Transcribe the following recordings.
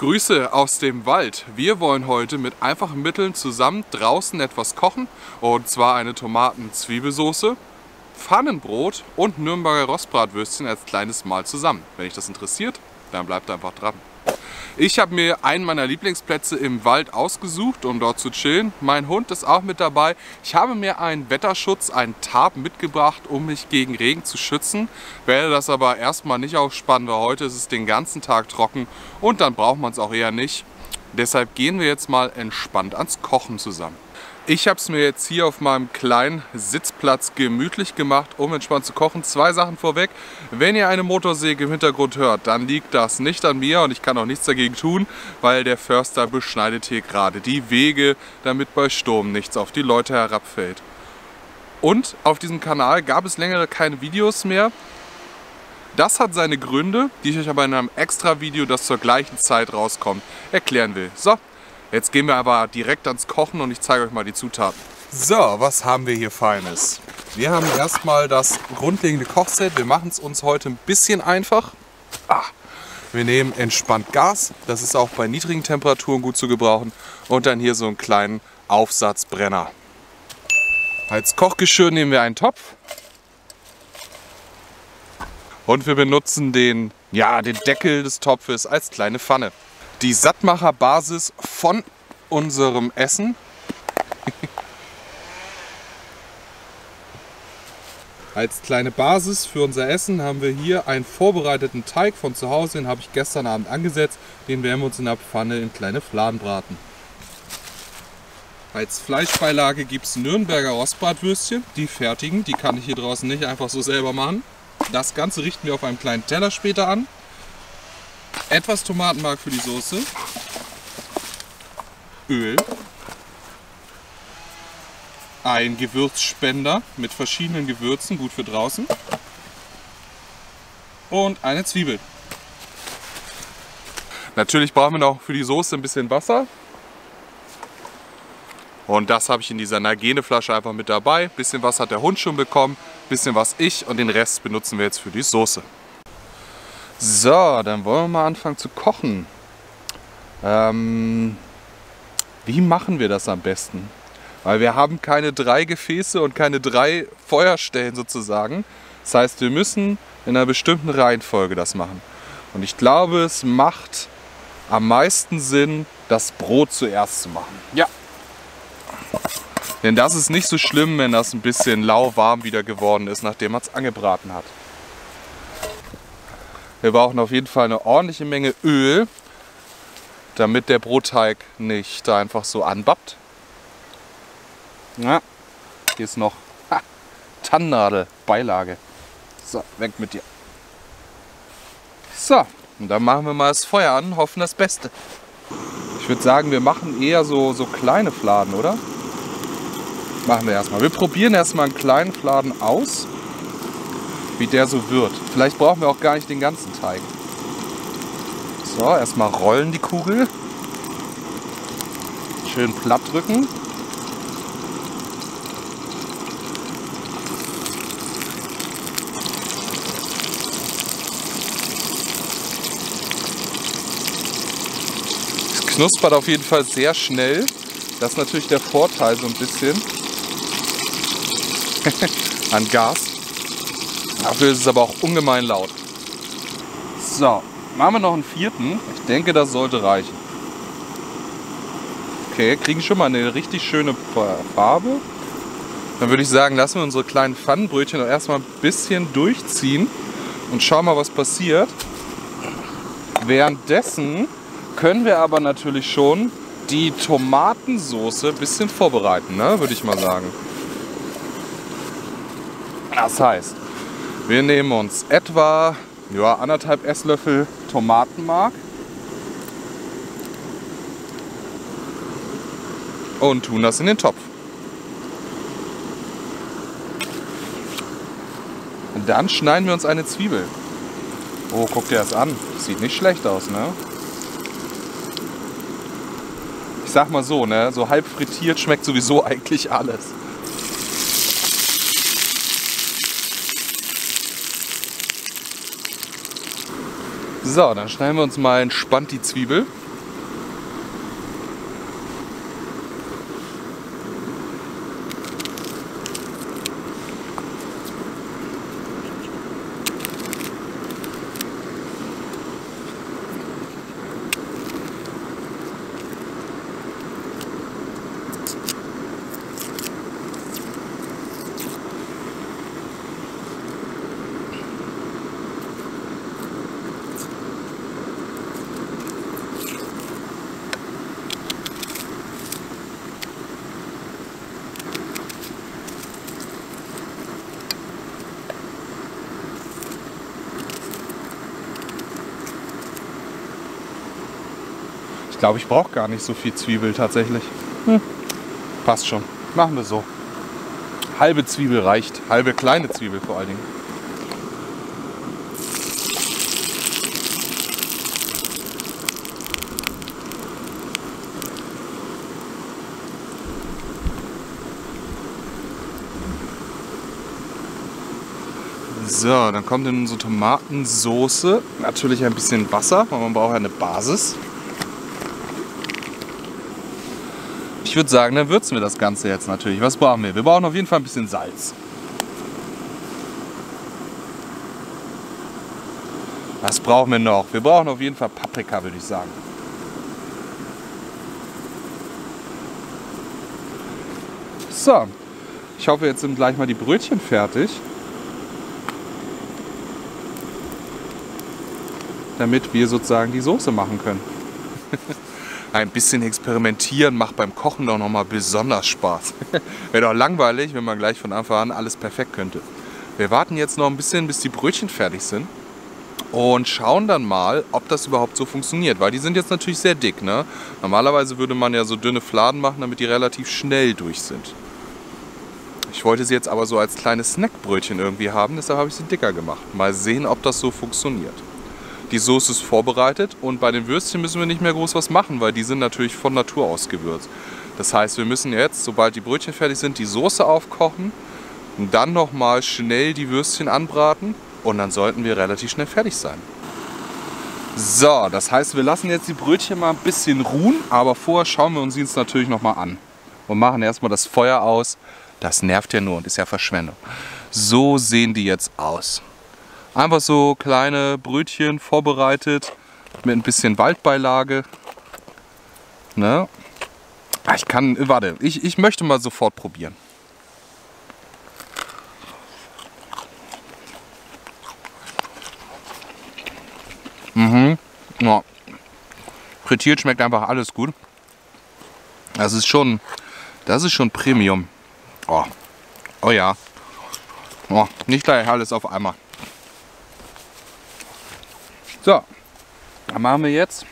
Grüße aus dem Wald. Wir wollen heute mit einfachen Mitteln zusammen draußen etwas kochen. Und zwar eine Tomaten-Zwiebelsoße, Pfannenbrot und Nürnberger Rostbratwürstchen als kleines Mahl zusammen. Wenn dich das interessiert, dann bleibt einfach dran. Ich habe mir einen meiner Lieblingsplätze im Wald ausgesucht, um dort zu chillen. Mein Hund ist auch mit dabei. Ich habe mir einen Wetterschutz, einen Tarp mitgebracht, um mich gegen Regen zu schützen. Werde das aber erstmal nicht aufspannen, weil heute ist es den ganzen Tag trocken und dann braucht man es auch eher nicht. Deshalb gehen wir jetzt mal entspannt ans Kochen zusammen. Ich habe es mir jetzt hier auf meinem kleinen Sitzplatz gemütlich gemacht, um entspannt zu kochen. Zwei Sachen vorweg. Wenn ihr eine Motorsäge im Hintergrund hört, dann liegt das nicht an mir und ich kann auch nichts dagegen tun, weil der Förster beschneidet hier gerade die Wege, damit bei Sturm nichts auf die Leute herabfällt. Und auf diesem Kanal gab es längere keine Videos mehr. Das hat seine Gründe, die ich euch aber in einem extra Video, das zur gleichen Zeit rauskommt, erklären will. So. Jetzt gehen wir aber direkt ans Kochen und ich zeige euch mal die Zutaten. So, was haben wir hier Feines? Wir haben erstmal das grundlegende Kochset. Wir machen es uns heute ein bisschen einfach. Wir nehmen entspannt Gas. Das ist auch bei niedrigen Temperaturen gut zu gebrauchen. Und dann hier so einen kleinen Aufsatzbrenner. Als Kochgeschirr nehmen wir einen Topf. Und wir benutzen den Deckel des Topfes als kleine Pfanne. Die Sattmacherbasis von unserem Essen. Als kleine Basis für unser Essen haben wir hier einen vorbereiteten Teig von zu Hause. Den habe ich gestern Abend angesetzt. Den werden wir uns in der Pfanne in kleine Fladen braten. Als Fleischbeilage gibt es Nürnberger Rostbratwürstchen. Die fertigen, die kann ich hier draußen nicht einfach so selber machen. Das Ganze richten wir auf einem kleinen Teller später an. Etwas Tomatenmark für die Soße, Öl, ein Gewürzspender mit verschiedenen Gewürzen, gut für draußen, und eine Zwiebel. Natürlich brauchen wir noch für die Soße ein bisschen Wasser. Und das habe ich in dieser Nagene-Flasche einfach mit dabei. Ein bisschen was hat der Hund schon bekommen, ein bisschen was ich und den Rest benutzen wir jetzt für die Soße. So, dann wollen wir mal anfangen zu kochen. Wie machen wir das am besten? Weil wir haben keine 3 Gefäße und keine 3 Feuerstellen sozusagen. Das heißt, wir müssen in einer bestimmten Reihenfolge das machen. Und ich glaube, es macht am meisten Sinn, das Brot zuerst zu machen. Ja. Denn das ist nicht so schlimm, wenn das ein bisschen lauwarm wieder geworden ist, nachdem man es angebraten hat. Wir brauchen auf jeden Fall eine ordentliche Menge Öl, damit der Brotteig nicht da einfach so anbappt. Ja, hier ist noch Tannennadel, Beilage. So, weg mit dir. So, und dann machen wir mal das Feuer an, hoffen das Beste. Ich würde sagen, wir machen eher so kleine Fladen, oder? Machen wir erstmal. Wir probieren erstmal einen kleinen Fladen aus, wie der so wird. Vielleicht brauchen wir auch gar nicht den ganzen Teig. So, erstmal rollen die Kugel. Schön platt drücken. Es knuspert auf jeden Fall sehr schnell. Das ist natürlich der Vorteil so ein bisschen an Gas. Dafür ist es aber auch ungemein laut. So, machen wir noch einen 4. Ich denke, das sollte reichen. Okay, kriegen schon mal eine richtig schöne Farbe. Dann würde ich sagen, lassen wir unsere kleinen Pfannenbrötchen noch erstmal ein bisschen durchziehen und schauen mal, was passiert. Währenddessen können wir aber natürlich schon die Tomatensoße ein bisschen vorbereiten, ne? Würde ich mal sagen. Das heißt, wir nehmen uns etwa 1,5 Esslöffel Tomatenmark und tun das in den Topf. Und dann schneiden wir uns eine Zwiebel. Oh, guck dir das an. Sieht nicht schlecht aus, ne? Ich sag mal so, ne? So halb frittiert schmeckt sowieso eigentlich alles. So, dann schneiden wir uns mal entspannt die Zwiebel. glaube, ich brauche gar nicht so viel Zwiebel tatsächlich. Passt schon. Machen wir so. Halbe Zwiebel reicht. Halbe kleine Zwiebel vor allen Dingen. So, dann kommt in unsere Tomatensoße natürlich ein bisschen Wasser, weil man braucht ja eine Basis. Ich würde sagen, dann würzen wir das Ganze jetzt natürlich. Was brauchen wir? Wir brauchen auf jeden Fall ein bisschen Salz. Was brauchen wir noch? Wir brauchen auf jeden Fall Paprika, würde ich sagen. So, ich hoffe, jetzt sind gleich mal die Brötchen fertig. Damit wir sozusagen die Soße machen können. Ein bisschen experimentieren macht beim Kochen doch nochmal besonders Spaß. Wäre doch langweilig, wenn man gleich von Anfang an alles perfekt könnte. Wir warten jetzt noch ein bisschen, bis die Brötchen fertig sind und schauen dann mal, ob das überhaupt so funktioniert, weil die sind jetzt natürlich sehr dick, ne? Normalerweise würde man ja so dünne Fladen machen, damit die relativ schnell durch sind. Ich wollte sie jetzt aber so als kleines Snackbrötchen irgendwie haben, deshalb habe ich sie dicker gemacht. Mal sehen, ob das so funktioniert. Die Soße ist vorbereitet und bei den Würstchen müssen wir nicht mehr groß was machen, weil die sind natürlich von Natur aus gewürzt. Das heißt, wir müssen jetzt, sobald die Brötchen fertig sind, die Soße aufkochen und dann nochmal schnell die Würstchen anbraten und dann sollten wir relativ schnell fertig sein. So, das heißt, wir lassen jetzt die Brötchen mal ein bisschen ruhen, aber vorher schauen wir uns jetzt natürlich nochmal an und machen erstmal das Feuer aus. Das nervt ja nur und ist ja Verschwendung. So sehen die jetzt aus. Einfach so kleine Brötchen vorbereitet mit ein bisschen Waldbeilage. Ne? Ich möchte mal sofort probieren. Ja. Frittiert schmeckt einfach alles gut. Das ist schon Premium. Oh, oh ja. Oh, nicht gleich alles auf einmal. So, dann machen wir jetzt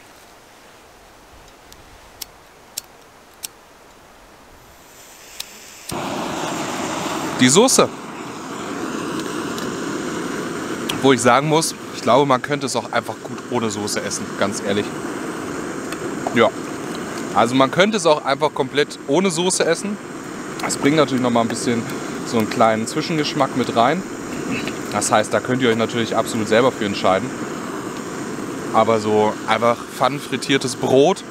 die Soße. Wo ich sagen muss, ich glaube, man könnte es auch einfach gut ohne Soße essen, ganz ehrlich. Ja, also man könnte es auch einfach komplett ohne Soße essen. Das bringt natürlich noch mal ein bisschen so einen kleinen Zwischengeschmack mit rein. Das heißt, da könnt ihr euch natürlich absolut selber für entscheiden. Aber so einfach pfannenfrittiertes Brot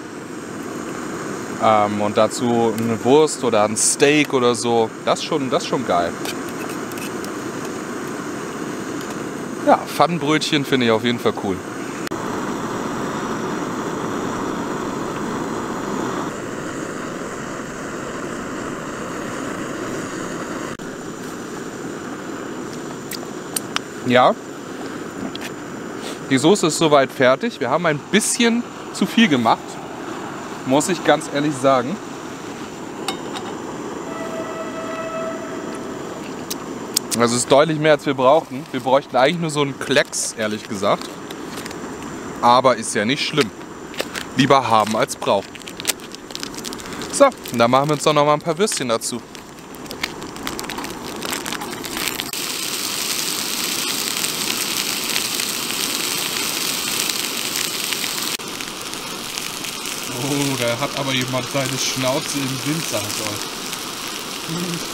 und dazu eine Wurst oder ein Steak oder so, das ist schon geil. Ja, Pfannenbrötchen finde ich auf jeden Fall cool. Ja. Die Soße ist soweit fertig. Wir haben ein bisschen zu viel gemacht, muss ich ganz ehrlich sagen. Also es ist deutlich mehr, als wir brauchten. Wir bräuchten eigentlich nur so einen Klecks, ehrlich gesagt. Aber ist ja nicht schlimm. Lieber haben als brauchen. So, und dann machen wir uns doch noch mal ein paar Würstchen dazu. Oh, da hat aber jemand seine Schnauze im Wind, sag ich euch.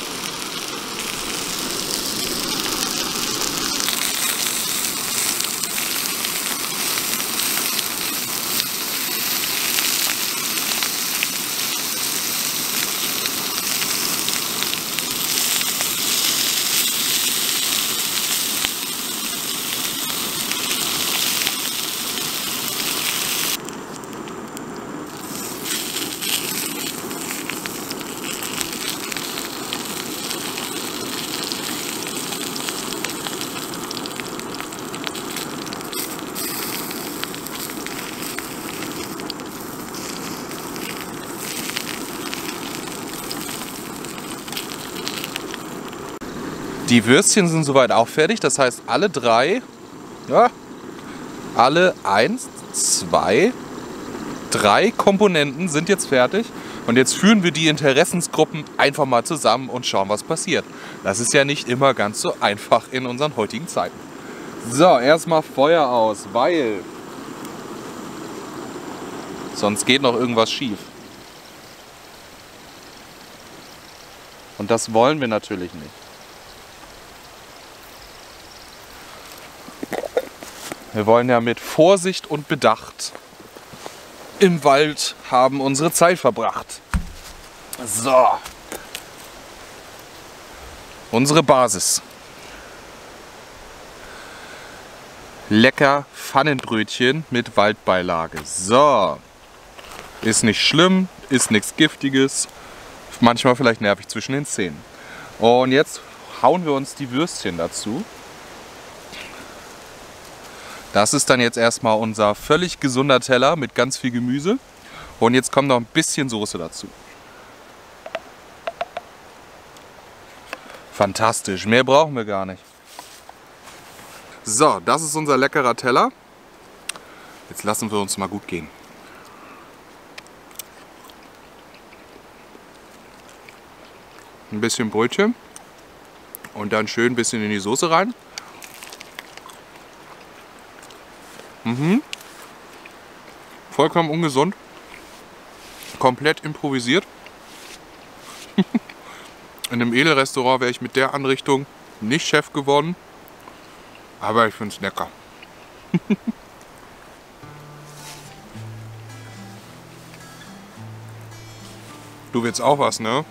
Die Würstchen sind soweit auch fertig, das heißt alle drei, ja, alle 1, 2, 3 Komponenten sind jetzt fertig und jetzt führen wir die Interessensgruppen einfach mal zusammen und schauen, was passiert. Das ist ja nicht immer ganz so einfach in unseren heutigen Zeiten. So, erstmal Feuer aus, weil sonst geht noch irgendwas schief. Und das wollen wir natürlich nicht. Wir wollen ja mit Vorsicht und Bedacht im Wald haben unsere Zeit verbracht. So. Unsere Basis. Lecker Pfannenbrötchen mit Waldbeilage. So. Ist nicht schlimm, ist nichts Giftiges. Manchmal vielleicht nervig zwischen den Zähnen. Und jetzt hauen wir uns die Würstchen dazu. Das ist dann jetzt erstmal unser völlig gesunder Teller mit ganz viel Gemüse. Und jetzt kommt noch ein bisschen Soße dazu. Fantastisch, mehr brauchen wir gar nicht. So, das ist unser leckerer Teller. Jetzt lassen wir uns mal gut gehen. Ein bisschen Brötchen und dann schön ein bisschen in die Soße rein. Vollkommen ungesund. Komplett improvisiert. In einem Edelrestaurant wäre ich mit der Anrichtung nicht Chef geworden. Aber ich finde es lecker. Du willst auch was, ne?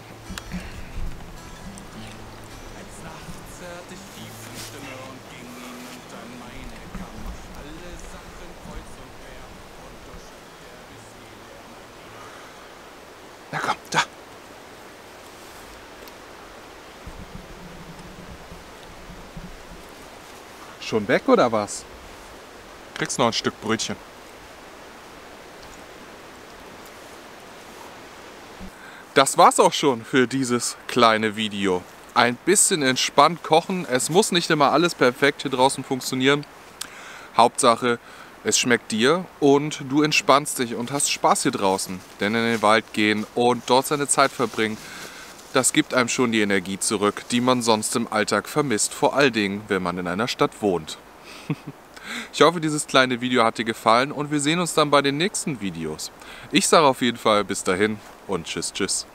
Na komm, da. Schon weg oder was? Kriegst noch ein Stück Brötchen. Das war's auch schon für dieses kleine Video. Ein bisschen entspannt kochen. Es muss nicht immer alles perfekt hier draußen funktionieren. Hauptsache, es schmeckt dir und du entspannst dich und hast Spaß hier draußen. Denn in den Wald gehen und dort seine Zeit verbringen, das gibt einem schon die Energie zurück, die man sonst im Alltag vermisst. Vor allen Dingen, wenn man in einer Stadt wohnt. Ich hoffe, dieses kleine Video hat dir gefallen und wir sehen uns dann bei den nächsten Videos. Ich sage auf jeden Fall bis dahin und tschüss, tschüss.